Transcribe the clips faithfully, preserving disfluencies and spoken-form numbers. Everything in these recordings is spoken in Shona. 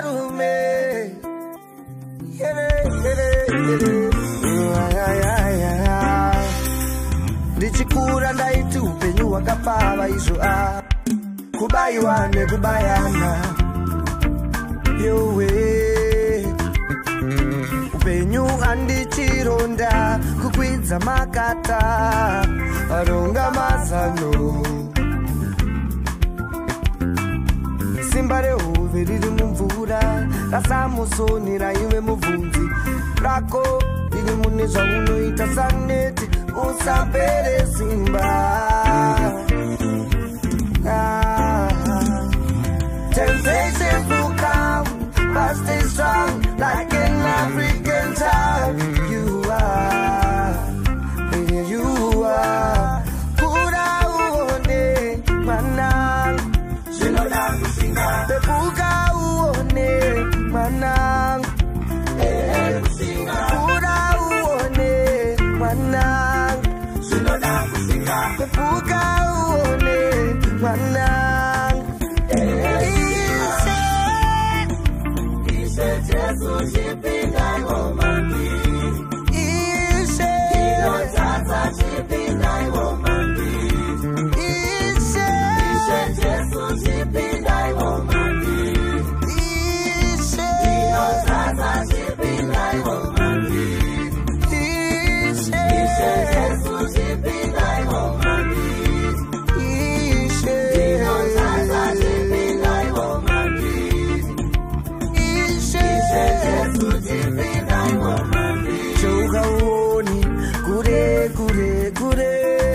malume. Yere, yere, yere. Ndichikura ndaiti upenyu wakapava izvo a kubayiwa nekubayana yowe upenyu handichironda kukwidza makata aronga mazano simba rehove riri mumvura rasamusoni raive mubvunzi rako riri mune zvaunoita saneti usapere simba. Ah, temptations will come, but stay strong like an African child. You are, here you are. Kura uone manang, shinoda kusinga. Pepuka uone manang, eh kusinga. Kura uone manang, shinoda kusinga. Pepuka uone manang. Jesus, she be thy woman. Ishe, Tata, she be thy woman. Ishe, Ishe, Jesus, she be thy woman. Ishe, Tata, she be thy woman. Ishe, Ishe, Jesus, she be thy woman. Ishe, Tata, she be thy woman. Cheukaoni kure kure kure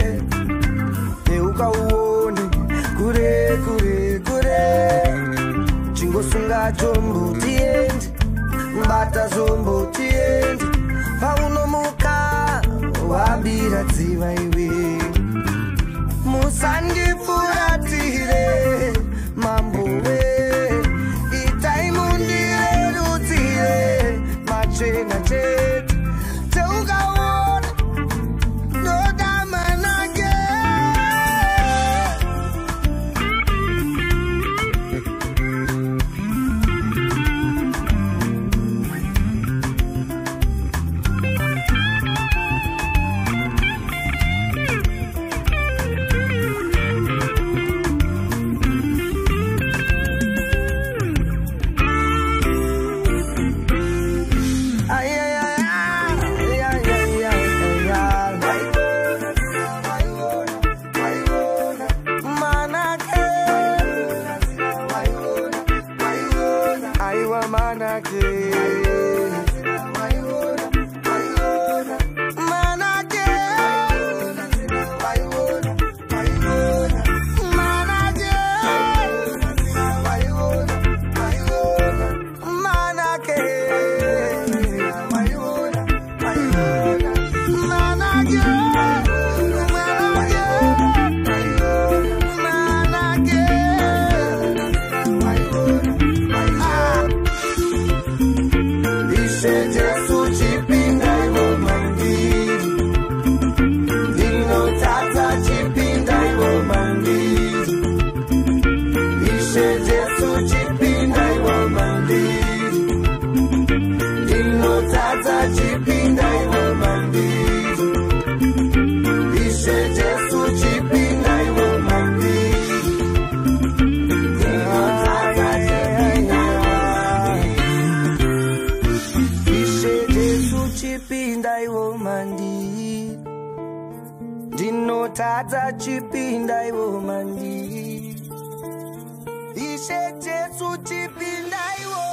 Cheukaoni kure kure kure Chingosunga chombo tiendi Mbata zombo tiendi Paunomuka wabira dziva iwe Musandifuratire mambowe Chena chet, Teukaona, no damanage. Tata chipinda iwo mandi Ishe Jesu chipinda iwo